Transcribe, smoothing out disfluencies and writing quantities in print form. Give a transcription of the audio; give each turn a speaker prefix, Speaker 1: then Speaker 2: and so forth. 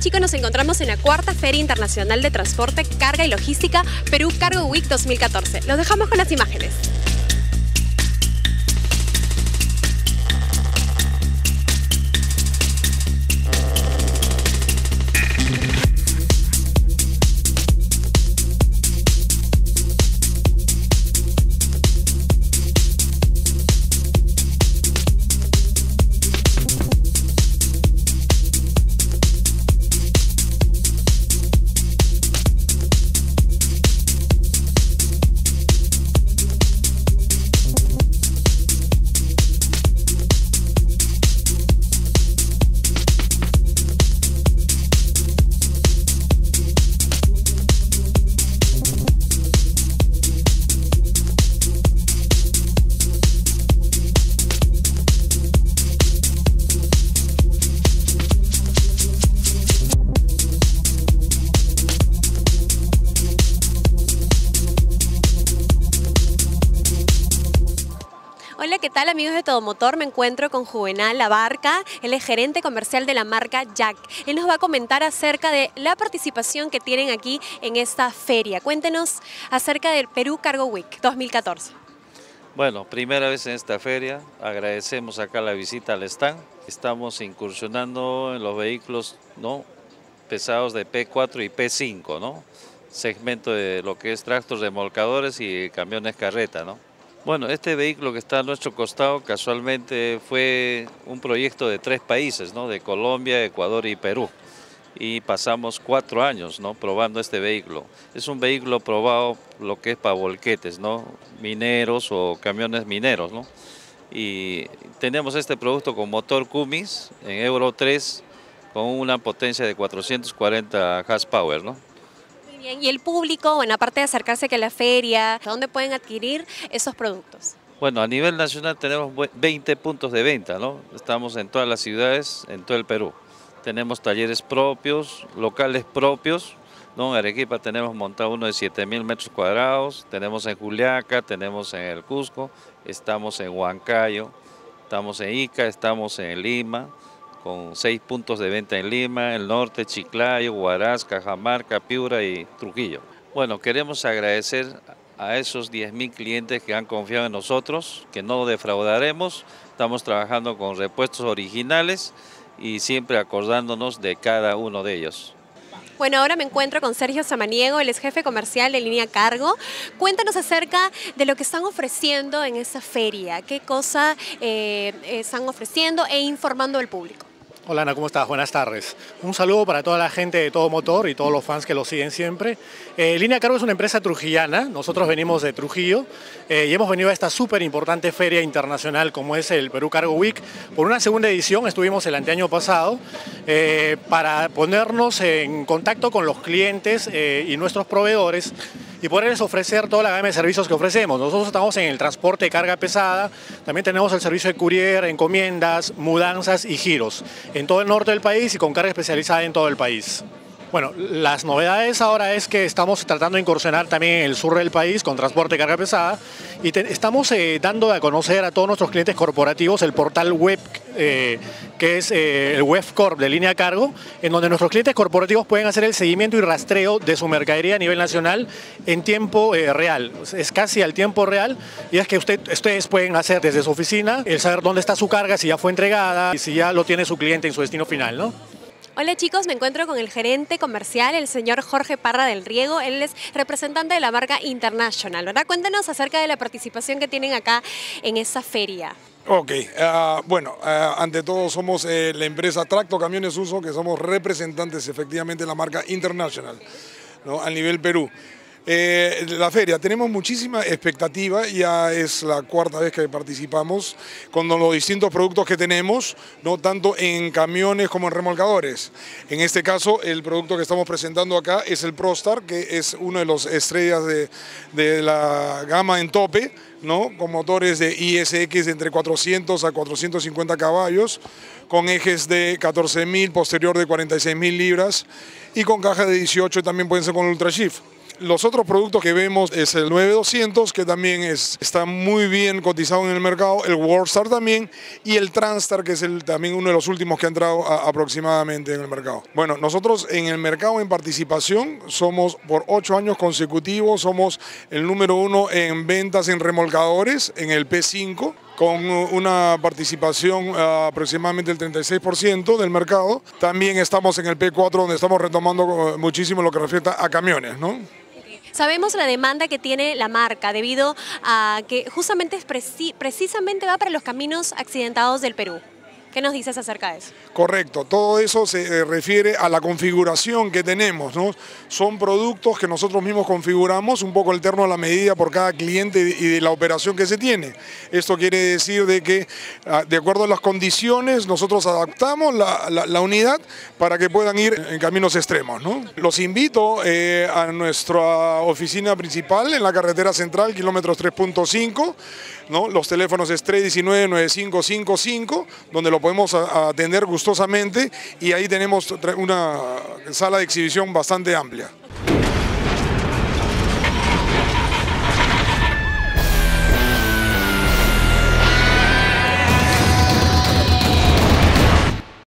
Speaker 1: chicos, nos encontramos en la cuarta Feria Internacional de Transporte, Carga y Logística Perú Cargo Week 2014. Los dejamos con las imágenes. Hola, ¿qué tal amigos de Todo Motor? Me encuentro con Juvenal Abarca, él es gerente comercial de la marca Jack. Él nos va a comentar acerca de la participación que tienen aquí en esta feria. Cuéntenos acerca del Perú Cargo Week 2014.
Speaker 2: Bueno, primera vez en esta feria, agradecemos acá la visita al stand. Estamos incursionando en los vehículos pesados de P4 y P5, segmento de lo que es tractores remolcadores y camiones carreta. Bueno, este vehículo que está a nuestro costado casualmente fue un proyecto de 3 países, de Colombia, Ecuador y Perú. Y pasamos 4 años probando este vehículo. Es un vehículo probado lo que es para volquetes, mineros o camiones mineros. Y tenemos este producto con motor Cummins en Euro 3 con una potencia de 440 horsepower.
Speaker 1: Bien, y el público, bueno, aparte de acercarse aquí a la feria, ¿dónde pueden adquirir esos productos?
Speaker 2: Bueno, a nivel nacional tenemos 20 puntos de venta, Estamos en todas las ciudades, en todo el Perú. Tenemos talleres propios, locales propios, En Arequipa tenemos montado uno de 7.000 metros cuadrados, tenemos en Juliaca, tenemos en el Cusco, estamos en Huancayo, estamos en Ica, estamos en Lima, con 6 puntos de venta en Lima, el norte, Chiclayo, Huaraz, Cajamarca, Piura y Trujillo. Bueno, queremos agradecer a esos 10.000 clientes que han confiado en nosotros, que no defraudaremos. Estamos trabajando con repuestos originales y siempre acordándonos de cada uno de ellos.
Speaker 1: Bueno, ahora me encuentro con Sergio Samaniego, él es jefe comercial de Línea Cargo. Cuéntanos acerca de lo que están ofreciendo en esta feria. ¿Qué cosa están ofreciendo e informando al público?
Speaker 3: Hola Ana, ¿cómo estás? Buenas tardes. Un saludo para toda la gente de Todo Motor y todos los fans que lo siguen siempre. Línea Cargo es una empresa trujillana, nosotros venimos de Trujillo y hemos venido a esta súper importante feria internacional como es el Perú Cargo Week. Por una segunda edición estuvimos el anteaño pasado para ponernos en contacto con los clientes y nuestros proveedores y poderles ofrecer toda la gama de servicios que ofrecemos. Nosotros estamos en el transporte de carga pesada, también tenemos el servicio de courier, encomiendas, mudanzas y giros en todo el norte del país y con carga especializada en todo el país. Bueno, las novedades ahora es que estamos tratando de incursionar también en el sur del país con transporte de carga pesada y estamos dando a conocer a todos nuestros clientes corporativos el portal web que es el Webcorp de Línea Cargo, en donde nuestros clientes corporativos pueden hacer el seguimiento y rastreo de su mercadería a nivel nacional en tiempo real. Es casi al tiempo real y es que ustedes pueden hacer desde su oficina el saber dónde está su carga, si ya fue entregada y si ya lo tiene su cliente en su destino final,
Speaker 1: Hola chicos, me encuentro con el gerente comercial, el señor Jorge Parra del Riego. Él es representante de la marca International, ¿verdad? Cuéntanos acerca de la participación que tienen acá en esta feria.
Speaker 4: Ok, ante todo somos la empresa Tracto Camiones Uso, que somos representantes efectivamente de la marca International, a nivel Perú. La feria, tenemos muchísima expectativa, ya es la 4ª vez que participamos con los distintos productos que tenemos, tanto en camiones como en remolcadores. En este caso, el producto que estamos presentando acá es el ProStar, que es uno de los estrellas de la gama en tope, con motores de ISX de entre 400 a 450 caballos, con ejes de 14.000, posterior de 46.000 libras y con caja de 18 también pueden ser con Ultra Shift. Los otros productos que vemos es el 9200, que también está muy bien cotizado en el mercado, el Worldstar también, y el Transtar, que es también uno de los últimos que ha entrado aproximadamente en el mercado. Bueno, nosotros en el mercado en participación somos por 8 años consecutivos, somos el número 1 en ventas en remolcadores, en el P5, con una participación aproximadamente del 36% del mercado. También estamos en el P4, donde estamos retomando muchísimo lo que refiere a camiones, ¿no?
Speaker 1: Sabemos la demanda que tiene la marca debido a que justamente precisamente va para los caminos accidentados del Perú. ¿Qué nos dices acerca de eso?
Speaker 4: Correcto, todo eso se refiere a la configuración que tenemos, ¿no? Son productos que nosotros mismos configuramos, un poco alterno a la medida por cada cliente y de la operación que se tiene. Esto quiere decir de que, de acuerdo a las condiciones, nosotros adaptamos la unidad para que puedan ir en caminos extremos, ¿no? Los invito a nuestra oficina principal en la carretera central, kilómetros 3.5, ¿no? Los teléfonos es 319-9555, donde lo podemos atender gustosamente, y ahí tenemos una sala de exhibición bastante amplia.